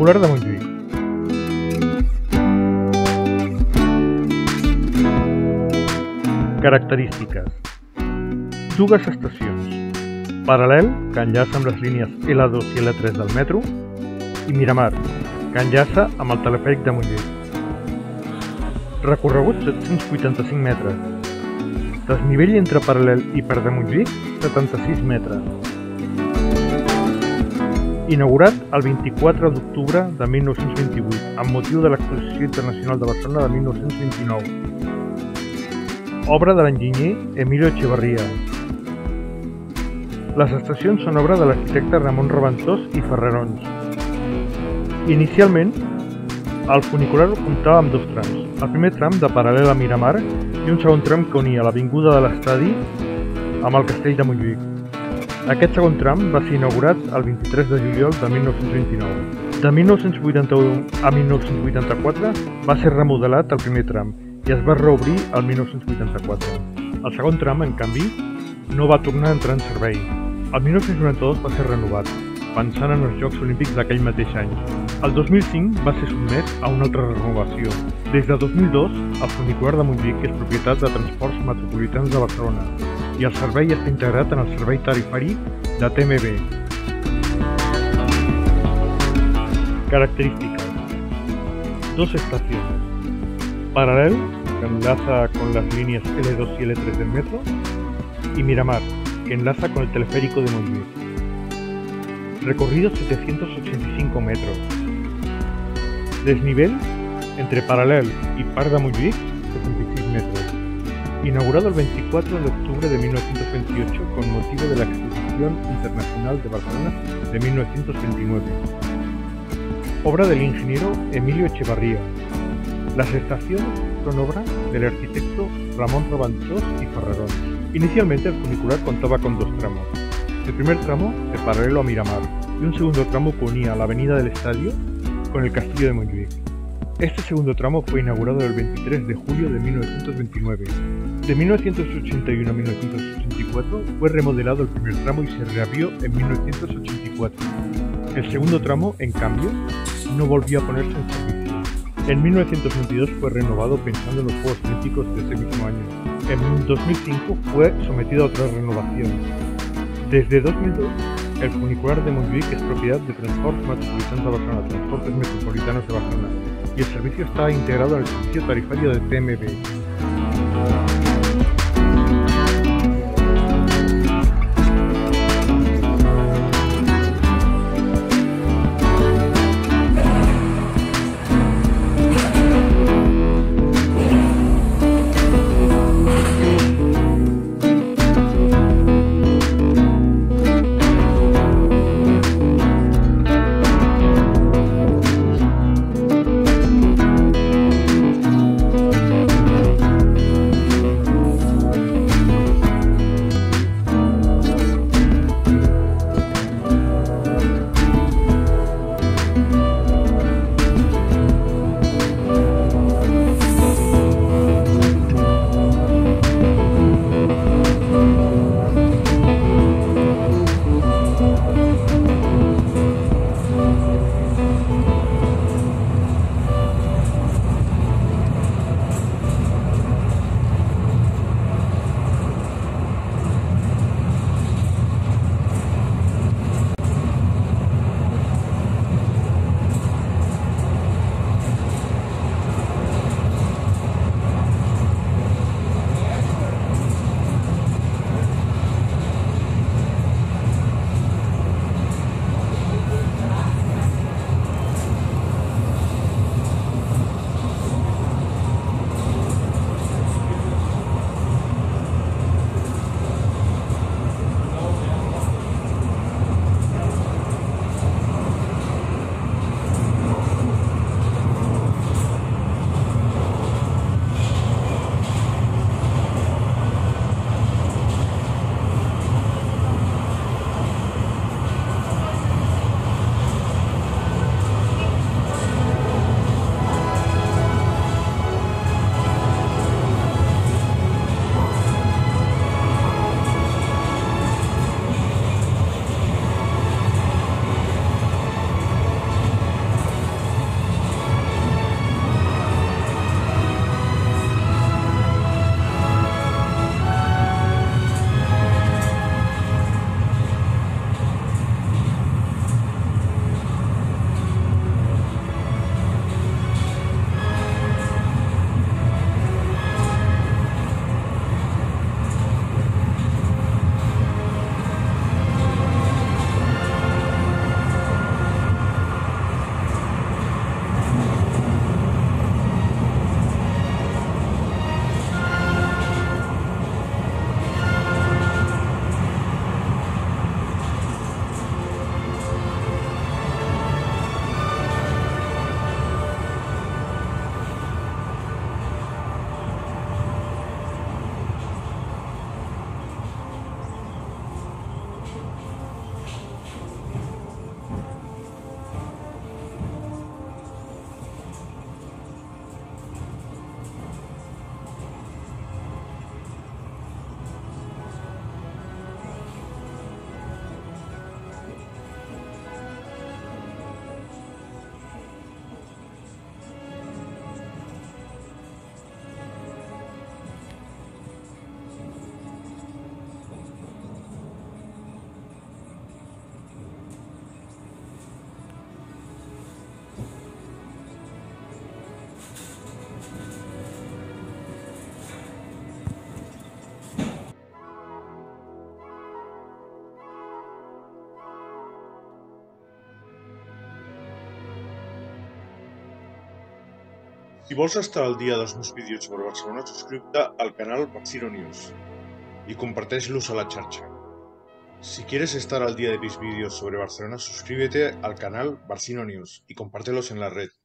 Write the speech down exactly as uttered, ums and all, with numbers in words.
Funicular de Montjuïc. Característiques. Dues estacions. Paral·lel, que enllaça amb les línies L dos i L tres del metro, i Miramar, que enllaça amb el telefèric de Montjuïc. Recorregut set-cents vuitanta-cinc metres. Desnivell entre Paral·lel i Parc de Montjuïc, setanta-sis metres. Inaugurat el vint-i-quatre d'octubre de mil nou-cents vint-i-vuit, amb motiu de l'Exposició Internacional de Barcelona de mil nou-cents vint-i-nou. Obra de l'enginyer Emilio Echevarría. Les estacions són obra de l'arquitecte Ramon Raventós i Ferrerons. Inicialment, el funicular comptava amb dos trams. El primer tram de Paral·lel a Miramar i un segon tram que unia l'avinguda de l'Estadi amb el Castell de Montjuïc. Aquest segon tram va ser inaugurat el vint-i-tres de juliol de mil nou-cents vint-i-nou. De mil nou-cents vuitanta-u a mil nou-cents vuitanta-quatre va ser remodelat el primer tram i es va reobrir el mil nou-cents vuitanta-quatre. El segon tram, en canvi, no va tornar a entrar en servei. El mil nou-cents noranta-dos va ser renovat, pensant en els Jocs Olímpics d'aquell mateix any. El dos mil cinc va ser sotmès a una altra renovació. Des de dos mil dos, el funicular de Montjuïc és propietat de Transports Metropolitans de Barcelona i el servei està integrat en el servei tarifari de T M B. Características. Dos estaciones. Paral·lel, que enlaza con las líneas L dos y L tres del metro, y Miramar, que enlaza con el teleférico de Montjuïc. Recorrido setecientos ochenta y cinco metros. Desnivel entre Paral·lel y Parc de Montjuïc, setenta y seis metros. Inaugurado el veinticuatro de octubre de mil novecientos veintiocho con motivo de la Exposición Internacional de Barcelona de mil novecientos veintinueve. Obra del ingeniero Emilio Echevarría. Las estaciones son obra del arquitecto Ramón Raventós y Ferrerón. Inicialmente el funicular contaba con dos tramos. El primer tramo de Paralelo a Miramar y un segundo tramo que unía la avenida del Estadio con el Castillo de Montjuïc. Este segundo tramo fue inaugurado el veintitrés de julio de mil novecientos veintinueve. De mil novecientos ochenta y uno a mil novecientos ochenta y cuatro fue remodelado el primer tramo y se reabrió en mil novecientos ochenta y cuatro. El segundo tramo, en cambio, no volvió a ponerse en servicio. En mil novecientos veintidós fue renovado pensando en los Juegos Olímpicos de ese mismo año. En dos mil cinco fue sometido a otra renovación. Desde dos mil dos, el funicular de Montjuïc es propiedad de Transports Metropolitans de Barcelona, Transportes Metropolitanos de Barcelona, y el servicio está integrado en el servicio tarifario de T M B. Si vols estar al dia dels meus vídeos sobre Barcelona, suscríbete al canal Barcino News y comparteix-los a la xarxa. Si quieres estar al día de mis vídeos sobre Barcelona, suscríbete al canal Barcino News y compártelos en la red.